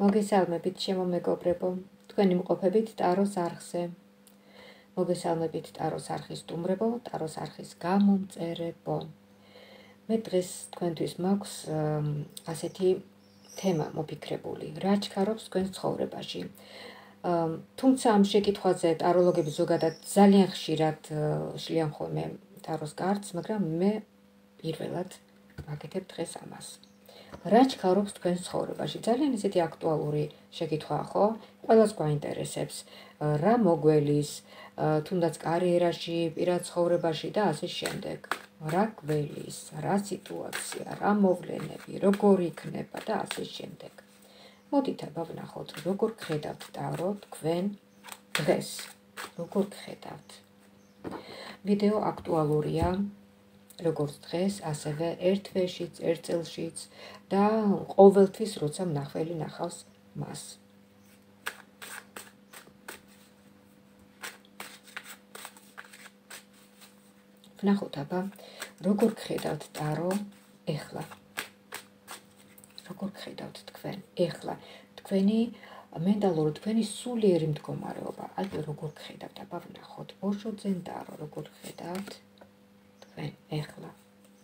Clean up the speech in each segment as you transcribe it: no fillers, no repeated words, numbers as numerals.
მოგესალმებით, შემომეგობრებო, თქვენი მყოფებით ტაროს არხზე. მოგესალმებით ტაროს არხის სტუმრებო, ტაროს არხის გამომწერებო. მე დღეს თქვენთვის მაქვს ასეთი თემა მოფიქრებული, რა ჩქარობს თქვენს ცხოვრებაში. თუმცა ამ შეკითხვაზე ტაროლოგები ზოგადად ძალიან ხშირად შლიან ხოლმე ტაროს კარტს, მაგრამ მე პირველად ვაკეთებ დღეს ამას. რა ჩქარობს თქვენს ცხოვრებაში? ძალიან ისეთი აქტუალური შეკითხვაა, ხო? ყველას გვაინტერესებს, რა მოგველის, თუნდაც კარიერაში, პირად ცხოვრებაში და ასე შემდეგ. რა გველის, რა სიტუაცია, რა მოვლენები, როგორ იქნება და ასე შემდეგ. მოდით აბა ვნახოთ, როგორ გხედავთ ტარო თქვენ დღეს. როგორ გხედავთ? ვიდეო აქტუალურია, როგორც დღეს, ასევე ერთ თვეშიც, ერთ წელშიც და ყოველთვის, როცა მნახველი ნახავს მას. ვნახოთ აბა, როგორ გხედავთ ტარო ეხლა. როგორ გხედავთ თქვენ ეხლა, თქვენი მენტალური, თქვენი სულიერი მდგომარეობა. აი როგორ გხედავთ, აბა ვნახოთ, ოშოძენ ტარო, როგორ გხედავთ თქვენ ეხლა.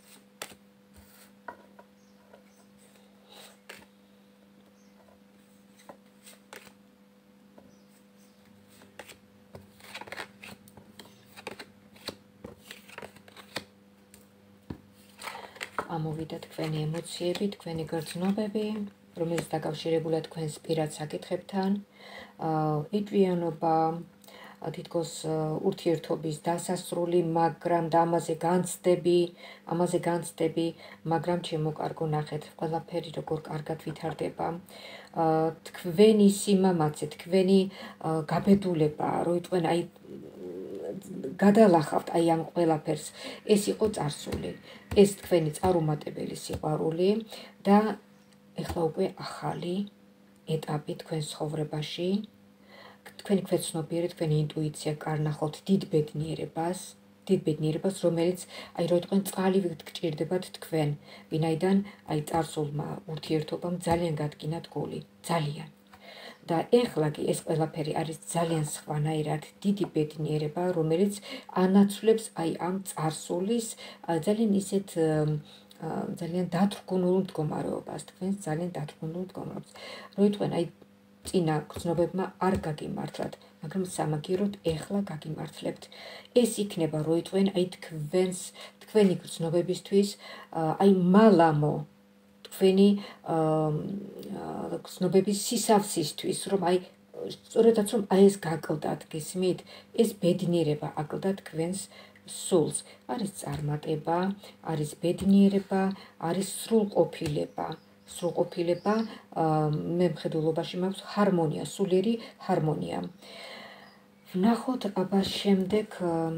ამოვიდა თქვენი ემოციები, თქვენი გრძნობები, რომელიც დაკავშირებულია თქვენს პირად საკითხებთან, იტვიანობა, თითქოს ურთიერთობის დასასრული, მაგრამ და ამაზე განცდები, მაგრამ ჩემო კარგო ნახეთ, ყველაფერი როგორ კარგად ვითარდება. თქვენი სიმამაცე, თქვენი გაბედულება, რო იტყვენ აი გადალახავთ აი ამ ყველაფერს, ეს იყო წარსული, ეს თქვენი წარუმატებელი სიყვარული და ეხლა უკვე ახალი ეტაპი თქვენ ცხოვრებაში, თქვენი ქვეცნობიერი, თქვენი ინტუიცია კარნახავთ დიდ ბედნიერებას, რომელიც აი რო იტყვენ წყალივით გჭირდებათ თქვენ, ვინაიდან აი წარსულმა ურთიერთობამ ძალიან გადგინათ გული, ძალიან. და ეხლა კი ეს ყველაფერი არის ძალიან სხვანაირად დიდი ბედნიერება, რომელიც ანაცვლებს აი ამ წარსულის ძალიან ისეთ ძალიან დათრგუნულ მდგომარეობას, თქვენს ძალიან დათრგუნულ მდგომარეობას. რო იტყვენ აი წინა გრძნობებმა არ გაგიმართლათ, მაგრამ სამაგიეროდ ეხლა გაგიმართლებთ. ეს იქნება რო იტყვენ აი თქვენი გრძნობებისთვის აი მალამო თქვენი გრძნობების სისავსისთვის, რომ აი სწორედაც რომ აი ეს გაკლდათ, გესმით? ეს ბედნიერება აკლდა თქვენს სულს. არის წარმატება, არის ბედნიერება, არის სრულყოფილება. სრულყოფილება, მე მხედველობაში მაქვს ჰარმონია, სულიერი ჰარმონია. ვნახოთ აბა შემდეგ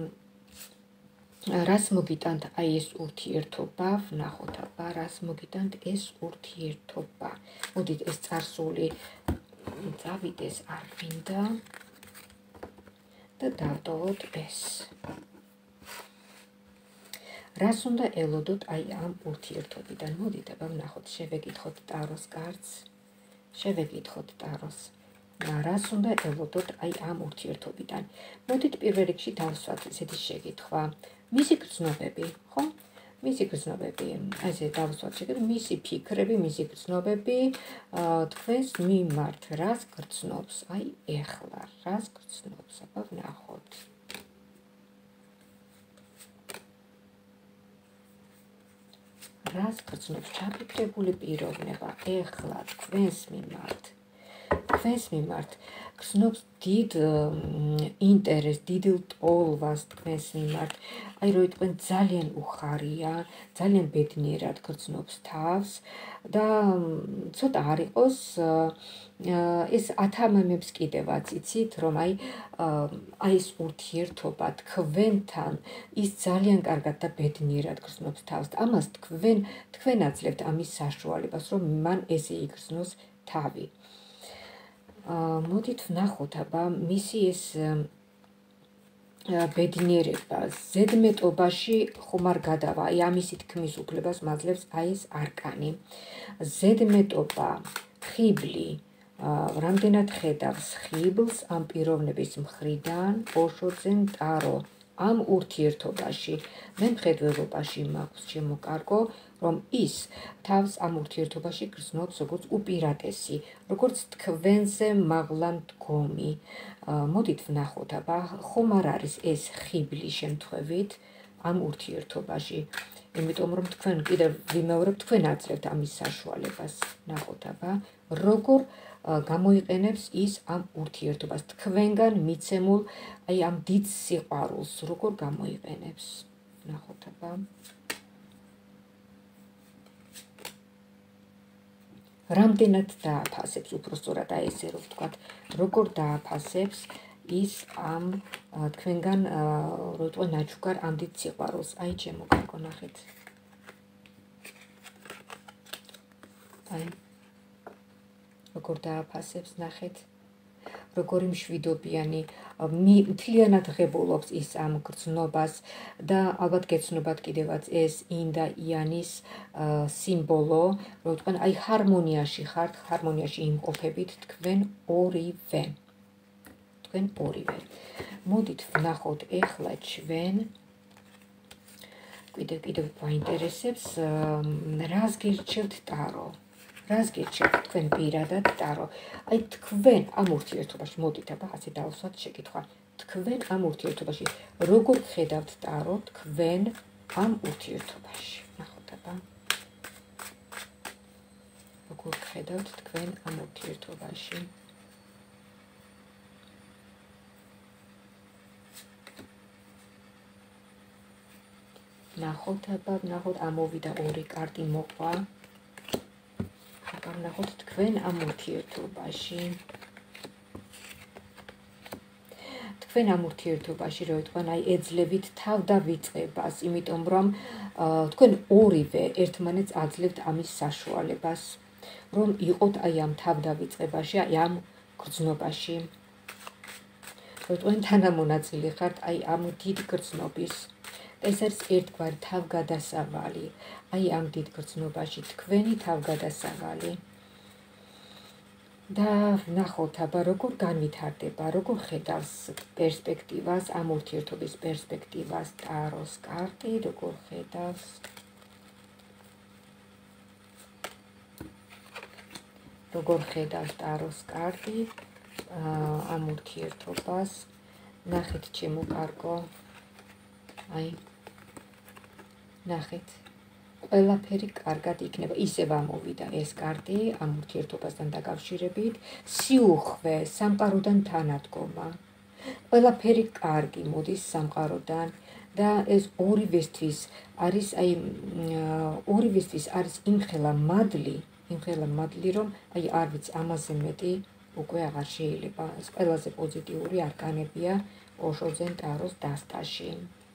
რას მოგიტანთ აი ეს ურთიერთობა, ვნახოთ აბა რას მოგიტანთ ეს ურთიერთობა. მოდით ეს წარსული წავიდეს, არ მინდა და დავტოვოთ ეს. რას უნდა ელოდოთ აი ამ ურთიერთობიდან? მოდით აბა ვნახოთ, შევეკითხოთ ტაროს კარტს, შევეკითხოთ ტაროს. რას უნდა ელოდოთ აი ამ ურთიერთობიდან? მოდით პირველ რიგში დავსვათ ესეთი შეკითხვა. მისი გრძნობები, ხო? მისი გრძნობები, ესე დავსვათ შეკითხვა, მისი ფიქრები, მისი გრძნობები თქვენს მიმართ, რას გრძნობს? აი ეხლა, რას გრძნობს? აბა ვნახოთ. რას გრძნობს ჩაფიქრებული პიროვნება ეხლა თქვენს მიმართ? თქვენს მიმართ გრძნობს დიდ ინტერესს, დიდ ტოლვას თქვენს მიმართ. აი რო იტყვენ ძალიან უხარია, ძალიან ბედნიერად გრძნობს თავს და ცოტა არ იყოს ეს ათამამებს კიდევაც, იცით, რომ აი ეს ურთიერთობა თქვენთან ის ძალიან კარგად და ბედნიერად გრძნობს თავს. ამას თქვენ აძლევთ ამის საშუალებას, რომ მან ესე იგრძნოს თავი. მოდით ვნახოთ აბა მისი ეს ბედნიერება ზედმეტობაში ხომ არ გადავა, აი ამისი თქმის უფლებას მაძლევს აი ეს არკანი. ზედმეტობა, ხიბლი, რამდენად ხედავს ხიბლს ამ პიროვნების მხრიდან ოშოძენ ტარო ამ ურთიერთობაში. მე მხედველობაში მაქვს შემოკარგო, რომ ის თავს ამ ურთიერთობაში გრძნობს როგორც უპირატესი, როგორც თქვენზე მაღლა მდგომი. მოდით ვნახოთ, აბა ხომ არ არის ეს ხიბლი შემთხვევით ამ ურთიერთობაში. იმიტომ რომ თქვენ კიდევ ვიმეორებ, თქვენ აძლევთ ამის საშუალებას. ნახოთ, აბა როგორ გამოიყენებს ის ამ ურთიერთობას თქვენგან მიცემულ აი ამ დიდ სიყვარულს, როგორ გამოიყენებს. ნახოთ, აბა რამდენად დააფასებს, უпростоრად აი ესე რომ ვთქვათ, როგორ დააფასებს ის ამ თქვენგან როტყვე ნაჩუქარ ამ დიდ სიყვარულს. აი ჩემო კარგო, ნახეთ. აი როგორ დააფასებს, ნახეთ. როგორი მშვიდობიანი, მთლიანად ღებულობს ის ამ გრძნობას და ალბათ გეცნობათ კიდევაც ეს ინ და იანის სიმბოლო, რომ თქვენ აი ჰარმონიაში ხართ, ჰარმონიაში იმყოფებით თქვენ ორივე. თქვენ ორივე. მოდით ვნახოთ ეხლა ჩვენ კიდევ გვაინტერესებს რას გირჩევთ ტარო. რას გირჩევთ თქვენ პირადად ტარო. აი თქვენ ამ ურთიერთობაში, მოდით აბა ასე დავსვათ შეკითხვა. თქვენ ამ ურთიერთობაში როგორ ხედავთ ტარო თქვენ ამ ურთიერთობაში. ნახოთ აბა. როგორ ხედავთ თქვენ ამ ურთიერთობაში. ნახოთ აბა, ნახოთ ამოვიდა ორი კარტი მოყვა. ნახოთ თქვენ ამ ურთიერთობაში. თქვენ ამ ურთიერთობაში, რომ თქვენ აი ეძლევით თავდავიწყებას, იმიტომ რომ თქვენ ორივე ერთმანეთს აძლევთ ამის საშუალებას, რომ იყოთ აი ამ თავდავიწყებაში, აი ამ გრძნობაში. რომ თქვენ თანამონაწილე ხართ აი ამ დიდ გრძნობის. ეს არის ერთგვარი თავგადასავალი. აი ამ დიდ გრძნობაში თქვენი თავგადასავალი. და ნახოთ აბა როგორ განვითარდება, როგორ ხედავს პერსპექტივას, ამ ურთიერთობის პერსპექტივას ტაროს კარტი, როგორ ხედავს. როგორ ხედავს ტაროს კარტი ამ ურთიერთობას. ნახეთ ჩემო კარგო. აი ნახეთ. ყველაფერი კარგად იქნება. ისევ ამოვიდა ეს კარტი ამ ურთიერთობასთან დაკავშირებით. სიუხვე, სამყაროდან თანადგომა. ყველაფერი კარგი მოდის სამყაროდან და ეს ორივესთვის არის აი ორივესთვის არის იმხელა მადლი, რომ აი არ ვიცი, ამაზე მეტი უკვე აღარ შეიძლება. ეს ყველაზე პოზიტიური არკანებია ოშოძენ ტაროს დასტაში.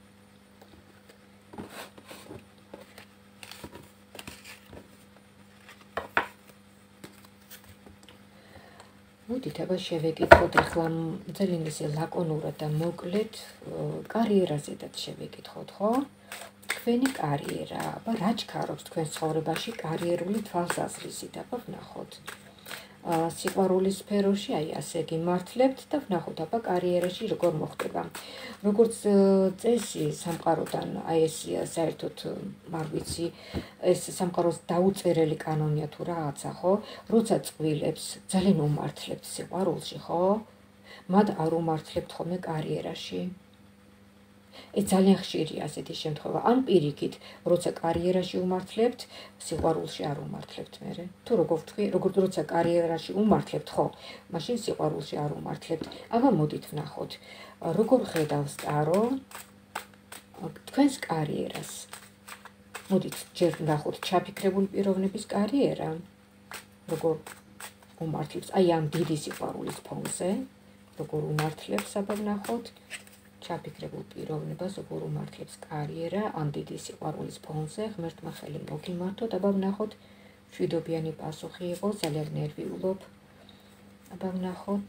მოდით აბა შევეკითხოთ ახლა ძალიან ისე ლაკონურად და მოკლედ კარიერაზედაც შევეკითხოთ, ხო? თქვენი კარიერა, აბა რა ჩქარობს თქვენ ცხოვრებაში კარიერული თვალსაზრისით, აბა ვნახოთ. სიყვარულის სფეროში აი ასე გიმართლებთ და ვნახოთ აბა კარიერაში როგორ მოხდება. როგორც წესი სამყაროდან აი ეს საერთოდ არ ვიცი, ეს სამყაროს დაუწერელი კანონია თუ რაღაცა, ხო? როცა წვილებს ძალიან უმართლებთ სიყვარულში, ხო? მათ არ უმართლებთ ხოლმე კარიერაში. ეს ძალიან ხშირია ასეთი შემთხვევა. ან პირიქით, როცა კარიერაში უმართლებთ, სიყვარულში არ უმართლებთ მერე. თუ როგორ ვთქვი, როცა კარიერაში უმართლებთ, ხო, მაშინ სიყვარულში არ უმართლებთ. აბა მოდით ვნახოთ, როგორ ხედავს ტარო თქვენს კარიერას. მოდით ჯერ ვნახოთ ჩაფიქრებული პიროვნების კარიერა, როგორ უმართლებს აი ამ დიდი სიყვარულის ფონზე, როგორ უმართლებს, აბა ვნახოთ. ჩაფიქრებულ პიროვნებას, როგორ უმართლებს კარიერა ამ დიდი სიყვარულის ფონზე, ღმერთმა ხელი მოგიმართოთ, აბა ვნახოთ, მშვიდობიანი პასუხი იყო, ძალიან ნერვიულობ. აბა ვნახოთ.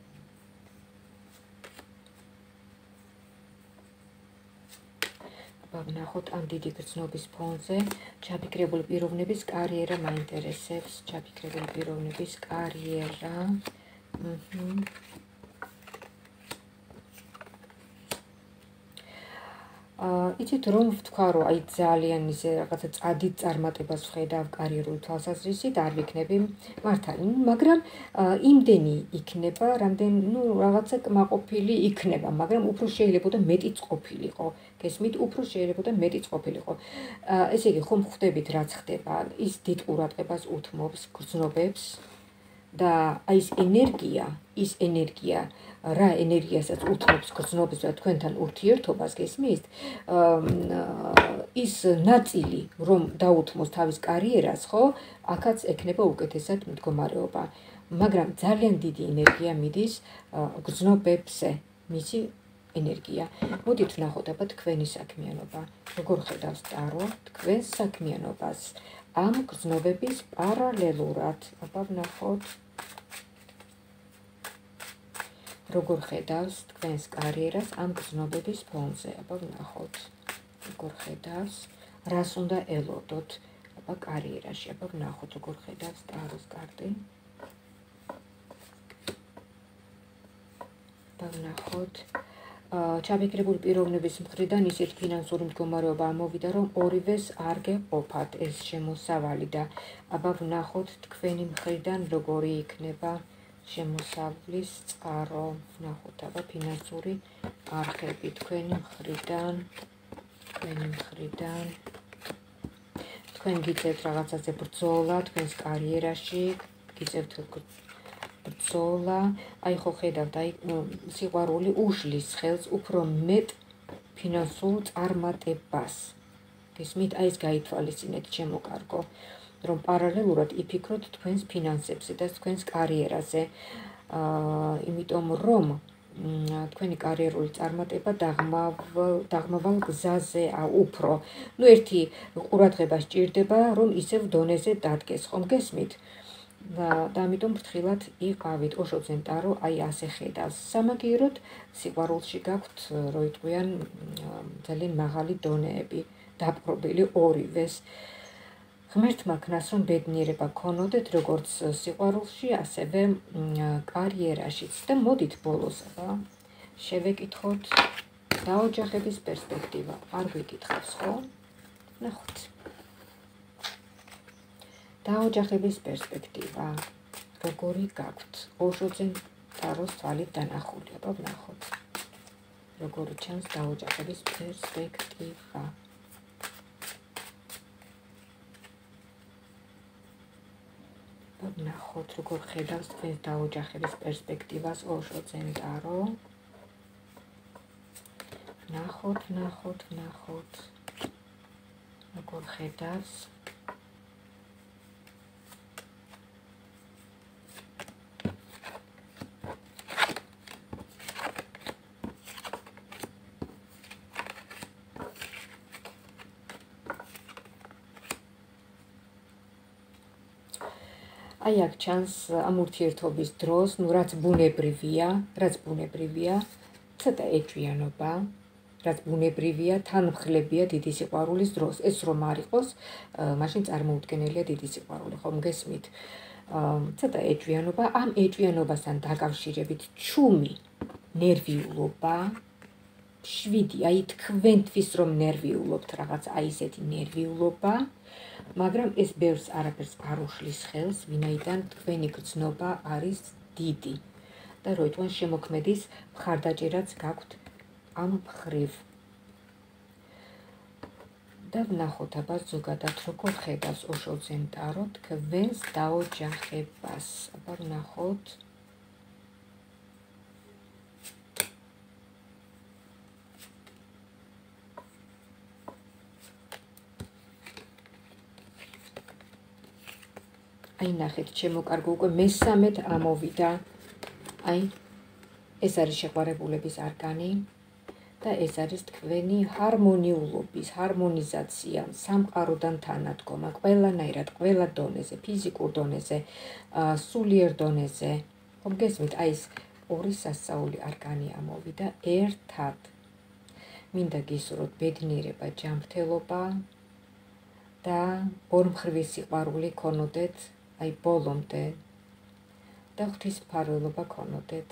აბა აბა ვნახოთ ამ დიდი გრძნობის ფონზე ჩაფიქრებული პიროვნების კარიერა მაინტერესებს. ჩაფიქრებული პიროვნების კარიერა. იცით რომ ვთქვა რომ აი ძალიან ისე რაღაცა წადით წარმატებას ვხედავ კარიერული თვალსაზრისით არ ვიქნები მართალი, მაგრამ იმდენი იქნება, რამდენი რაღაცა კმაყოფილი იქნება, მაგრამ უფრო შეიძლებოდა მეტიც ყოფილიყო. გესმით, უფრო შეიძლებოდა მეტიც ყოფილიყო. ესე იგი, ხომ ხვდებით რაც ხდება, ის დიდ ყურადღებას უთმობს გრძნობებს და აი ის ენერგია რა ენერგიასაც უთმობს გრძნობას და თქვენთან ურთიერთობას გესმის? ის ნაწილი რომ დაუთმოს თავის კარიერას, ხო? აქაც ექნება უკეთესად მდგომარეობა. მაგრამ ძალიან დიდი ენერგია მიდის გრძნობებზე, მისი ენერგია. მოდით ვნახოთ აბა თქვენი საქმიანობა. როგორ ხედავს ტარო თქვენს საქმიანობას ამ გრძნობების პარალელურად? აბა ვნახოთ. როგორ ხედავს თქვენს კარიერას ამ გრძნობების ფონზე? აბა ვნახოთ. როგორ ხედავს, რას უნდა ელოდოთ აბა კარიერაში? აბა ვნახოთ როგორ ხედავს ტაროს კარტი. აბა ვნახოთ. ჩაფიქრებული პიროვნების მხრიდან ისეთ ფინანსური მდგომარეობა ამოვიდა, რომ ორივეს არ გეყოფათ ეს შემოსავალი და აბა ვნახოთ თქვენი მხრიდან როგორი იქნება შემოსავლის წყარო. ვნახოთ აბა ფინანსური არხები თქვენი მხრიდან. თქვენ გიწევთ რაღაცაზე ბრძოლა თქვენს კარიერაში, გიწევთ ბრძოლა, აი ხო ხედავთ, აი სიყვარული უშლის ხელს უფრო მეტ ფინანსურ წარმატებას. გესმით, აი ეს გაითვალისწინეთ ჩემო კარგო, რომ პარალელურად იფიქროთ თქვენს ფინანსებზე და თქვენს კარიერაზე. იმიტომ რომ თქვენი კარიერული წარმატება დაღმავალ გზაზეა უფრო. ერთი ყურადღება სჭირდება, რომ ისევ დონეზე დადგეს, ხომ გესმით? და ამიტომ ფრთხილად იყავით. ოშოძენ ტარო აი ასე ხედავს. სამაგიეროდ სიყვარულში გაქვთ, რო იტყვიან ძალიან მაღალი დონეები, დაპყრობილი ორივეს. ღმერთმა ქნას რომ ბედნიერება გქონოდეთ როგორც სიყვარულში, ასევე კარიერაშიც. და მოდით ბოლოს აბა შევეკითხოთ დაოჯახების პერსპექტივა. არ გვიკითხავს, ხო? ნახოთ. დაოჯახების პერსპექტივა. როგორი გაქვთ? ოშოძენ ტაროს თვალით დანახული. აბა ვნახოთ. როგორი ჩანს დაოჯახების პერსპექტივა. ვნახოთ, როგორ ხედავს თქვენს დაოჯახების პერსპექტივას ოშოძენ ტარო. ვნახოთ. როგორ ხედავს. აი აქ ჩანს ამ ურთიერთობის დროს, რაც ბუნებრივია, ცოტა ეჭვიანობა, რაც ბუნებრივია, თანმხლებია დიდი სიყვარულის დროს. ეს რომ არ იყოს, მაშინ წარმოუდგენელია დიდი სიყვარული, ხომ გესმით? ცოტა ეჭვიანობა, ამ ეჭვიანობასთან დაკავშირებით ჩუმი, ნერვიულობა, 7, აი თქვენთვის რომ ნერვიულობთ, რაღაც აი ესეთი ნერვიულობა, მაგრამ ეს ბევრს არაფერს არ უშლის ხელს, ვინაიდან თქვენი გრძნობა არის დიდი და რო იტყვიან შემოქმედის მხარდაჭერაც გაქვთ ამ მხრივ. და ვნახოთ აბა ზოგადად როგორ ხედავს ოშოძენ ტარო თქვენს დაოჯახებას. აბა ვნახოთ. აი ნახეთ, ჩემო კარგო, უკვე მესამედ ამოვიდა. აი ეს არის შეყვარებულების არკანი და ეს არის თქვენი ჰარმონიულობის, ჰარმონიზაცია, სამყაროდან თანადგომა, ყველანაირად, ყველა დონეზე, ფიზიკურ დონეზე, სულიერ დონეზე. ხომ გესმით, აი ეს ორი სასწაული არკანი ამოვიდა ერთად. მინდა გისურვოთ ბედნიერება, ჯანმრთელობა და ორმხრივი სიყვარული ქონოდეთ, აი ბოლომდე და ღვთისმფარველობა ქონოდეთ.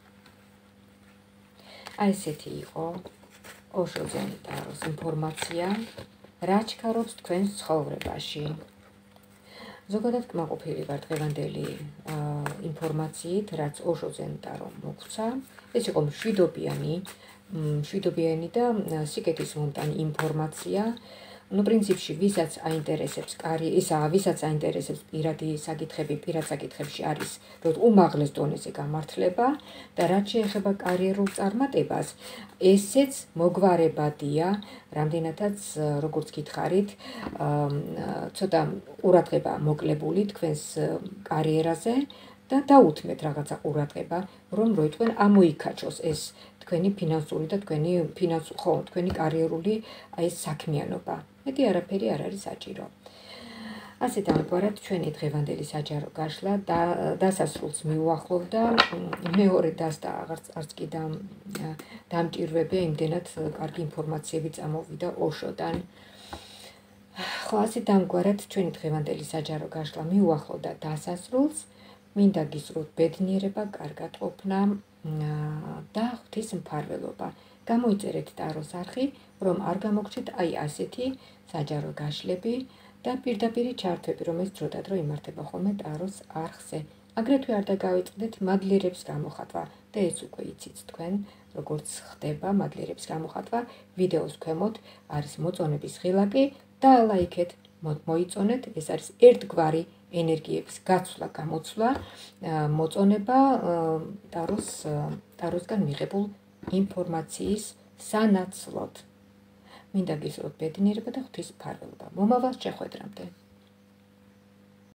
აი ესეთი იყო ოშო ძენი ტაროს ინფორმაცია, რა ჩქარობს თქვენს ცხოვრებაში. ზოგადად კმაყოფილი ვარ დღევანდელი ინფორმაციით, რაც ოშო ძენი ტარო მოგცა. ეს იყო მშვიდობიანი და სიკეთის მომტანი ინფორმაცია. პრინციპში, ვისაც აინტერესებს ვისაც აინტერესებს პირად საკითხებში არის უმაღლეს დონეზე გამართლება და რაც შეეხება კარიერულ წარმატებას, ესეც მოგვარებადია, რამდენადაც როგორც გითხარით, ცოტა ყურადღება მოკლებული თქვენს კარიერაზე და დაუთმეთ რაღაცა ყურადღება, რომ როიტყვენ ამოიქაჩოს ეს თქვენი ფინანსური და თქვენი კარიერული საქმიანობა. მეტი არაფერი არ არის საჭირო. ასეთ ამგვარად ჩვენი დღევანდელი საჯარო გაშლა დასასრულს მიუახლოვდა. მეორე დასდა არც კი დამჭირვებია, იმდენად კარგი ინფორმაციები წამოვიდა ოშოდან. ხო, ასეთ ამგვარად ჩვენი დღევანდელი საჯარო გაშლა მიუახლოვდა დასასრულს. მინდა გისურვოთ ბედნიერება, კარგატყოფნა და ღვთისმფარველობა. გამოიწერეთ ტაროს არხი, რომ არ გამოგჩეთ აი ასეთი საჯარო გაშლები და პირდაპირ ჩართვები, რომელიც დროდადრო იმართება ხოლმე ტაროს არხზე. აგრეთვე არ დაგავიწყდეთ მადლიერების გამოხატვა და ეს უკვე იცით თქვენ, როგორც ხდება მადლიერების გამოხატვა. ვიდეოს ქვემოთ არის მოწონების ღილაკი და ლაიქეთ, მოიწონეთ, ეს არის ერთგვარი ენერგიების გაცვლა, გამოცვლა, მოწონება ტაროსგან მიღებულ ინფორმაციის სანაცვლოდ. მინდა გისურვოთ ბედნიერება და ღვთისმფარველობა. მომავალ შეხვედრამდე.